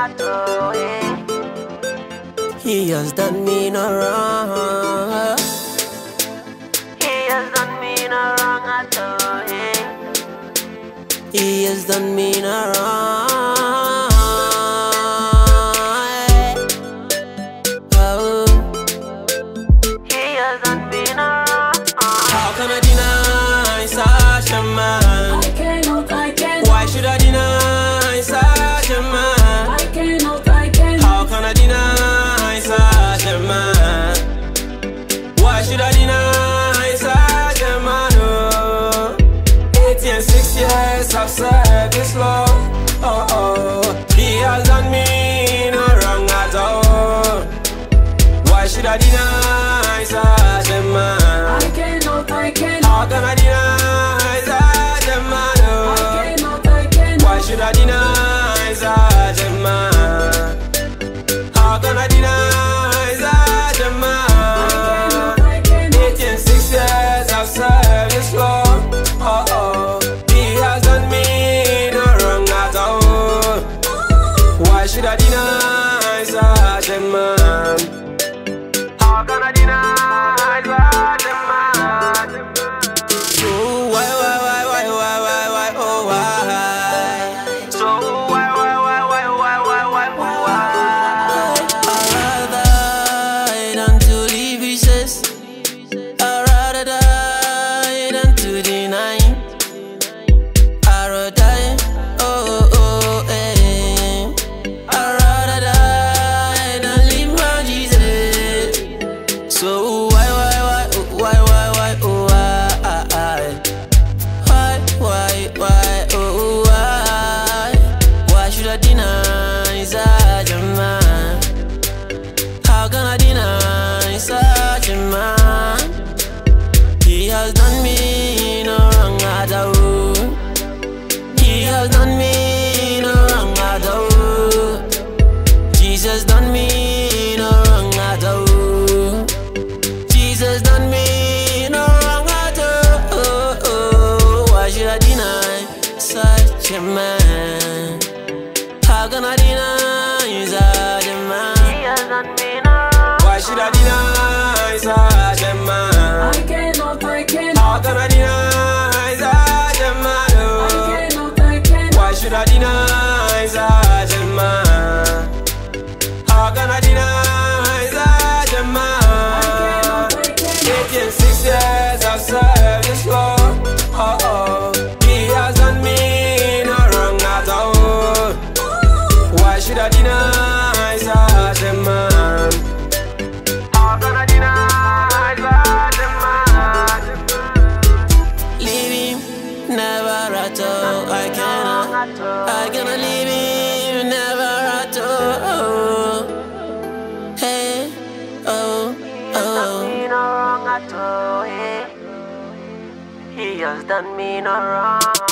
at all. He has done me no wrong. He has done me no wrong at all. He has done me no wrong. Oh. He has done me no wrong. How can I deny such a man? I cannot. Why should I deny such a man? I cannot. How can I deny such a man? Why should I deny such a man? Oh, 8 and 6 years I've served this Lord. Oh, oh, He has done me no wrong at all. Why should I deny such a man? I cannot. How can I deny such a man? Oh, why should I deny such a man? How can I deny such a man? 8 and 6 years I've served this Lord. Oh, oh, He has done me no wrong at all. Why should I deny such a man? How can I deny such a man? So why, oh why? So why? I'd rather die than to leave pieces. I'd rather die than to deny. I'd rather die, I'd rather die than leave my Jesus. So why, oh why? Why should I deny such a man? How can I deny such a man? He has done me no wrong at all. He has done me no wrong at all. Jesus done me no wrong at all. Jesus done me no wrong at all. Why should I deny such a man? How can I deny such a man? He has done me no wrong. Why should I deny such a man? I cannot. How can I deny such a man? Oh, why should I deny such a man? How can I deny such a man? 8 and 6 years I've served this Lord. Oh, oh, He has done me no wrong at all. Why should I deny such a man? How can I deny such a man? Leave him, never at all. I cannot leave him, never at all. Hey, oh, oh. He has done me no wrong at all. He has done me no wrong.